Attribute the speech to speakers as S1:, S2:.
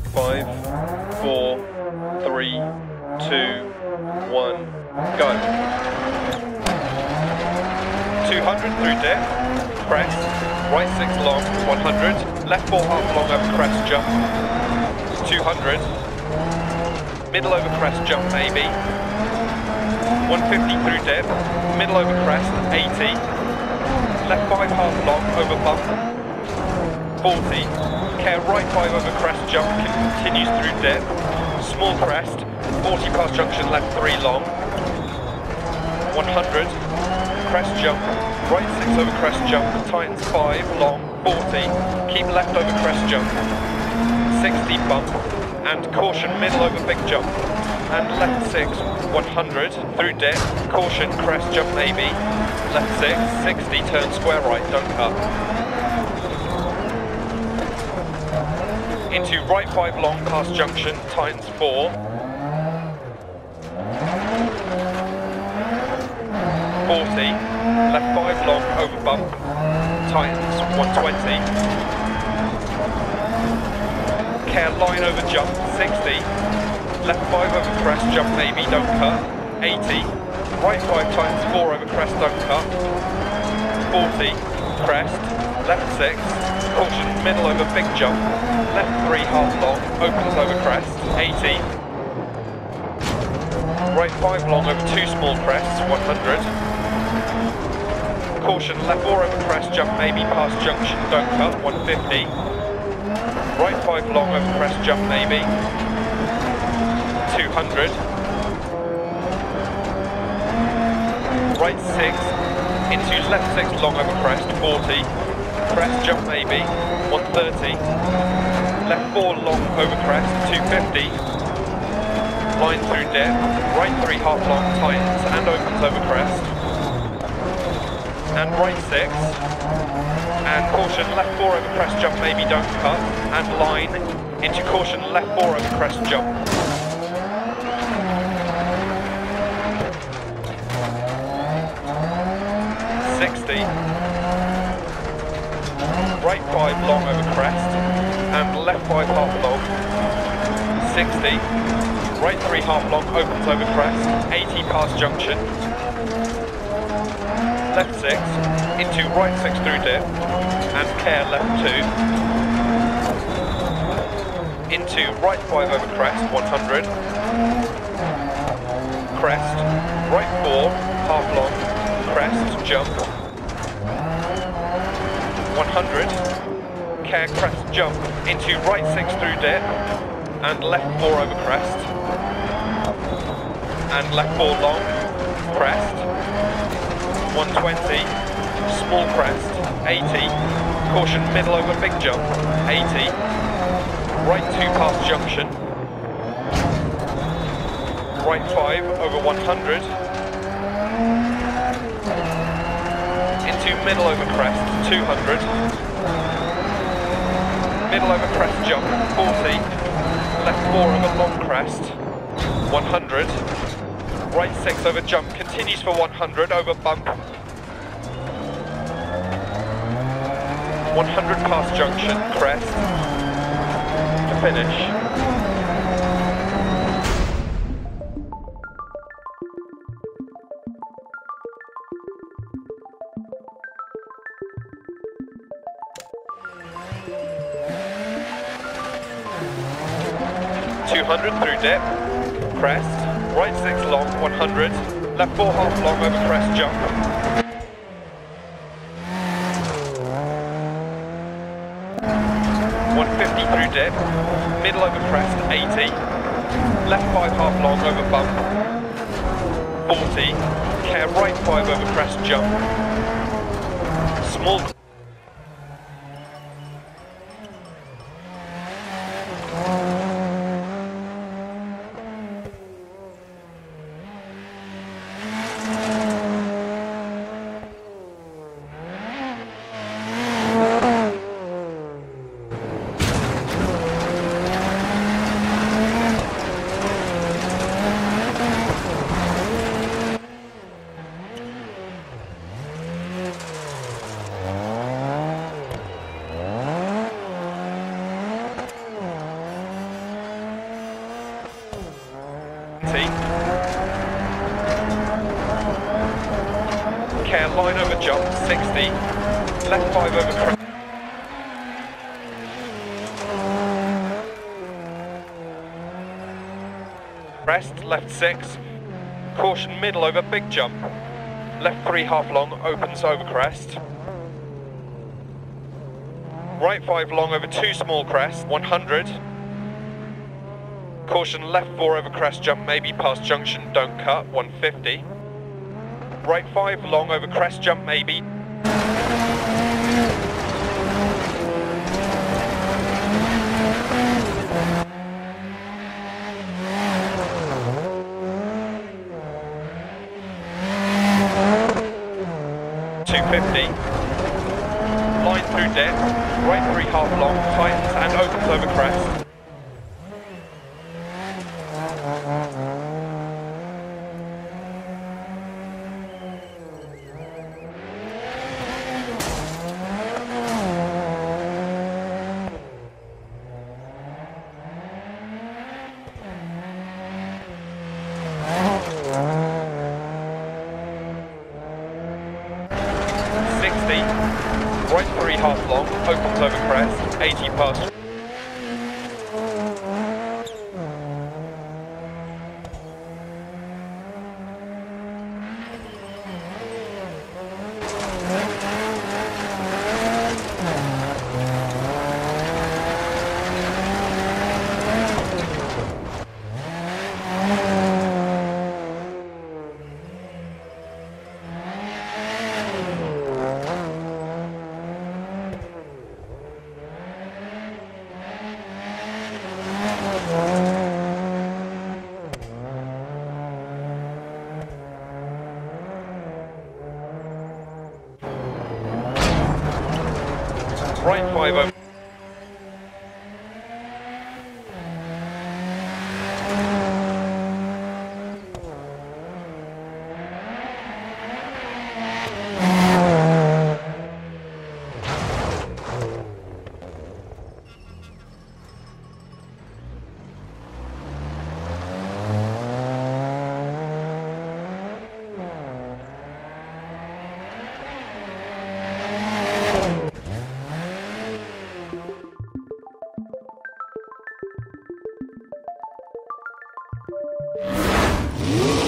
S1: 5, 4, 3, 2, 1, go. 200 through dip, crest, right 6 long, 100, left 4 half long over crest jump, 200, middle over crest jump maybe, 150 through dip, middle over crest, 80, left 5 half long over bump, 40, care right 5 over crest jump, continues through dip, small crest, 40 past junction left 3 long, 100, crest jump, right 6 over crest jump, tightens 5 long, 40, keep left over crest jump, 60 bump, and caution middle over big jump, and left 6, 100, through dip, caution crest jump maybe, left 6, 60, turn square right, don't cut. Into right 5 long past junction, tightens 4, 40, left 5 long over bump, tightens 120, care line over jump, 60, left 5 over crest jump maybe, don't cut, 80, right 5 tightens 4 over crest, don't cut, 40, crest, left 6, caution middle over big jump, left 3 half long, opens over crest, 80, right 5 long over 2 small crests, 100, caution left 4 over crest jump maybe past junction, don't cut, 150, right 5 long over crest jump maybe, 200, right 6 into left 6 long over crest, 40, crest jump maybe, 130, left 4 long over crest, 250, line through dip, right 3 half long tightens and opens over crest, and right 6, and caution left 4 over crest jump maybe, don't cut, and line into caution left 4 over crest jump. 60, right 5 long over crest, and left 5 half long, 60, right 3 half long opens over crest, 80 past junction, left 6, into right 6 through dip, and care left 2, into right 5 over crest, 100, crest, right 4, half long, crest, jump, 100, care crest jump, into right 6 through dip, and left 4 over crest, and left 4 long, crest, 120, small crest, 80, caution middle over big jump, 80, right 2 past junction, right 5 over 100, into middle over crest, 200, middle over crest jump, 40, left 4 over long crest, 100, right 6 over jump, continues for 100 over bump, 100 past junction, crest, to finish. 200 through dip, crest, right 6 long, 100, left 4 half long over crest jump. Through dip, middle over crest, 80, left 5 half long over bump, 40, care right 5 over crest jump, small. jump, 60. Left 5 over crest. Crest, left 6. Caution middle over big jump. Left 3 half long, opens over crest. Right 5 long over 2 small crest, 100. Caution left 4 over crest jump, maybe past junction, don't cut, 150. Right 5 long over crest jump, maybe. Line through dip, right 3 half long, tightens and opens over crest. Right 3 half long, opens over crest, 80 past. Right 5 over.
S2: You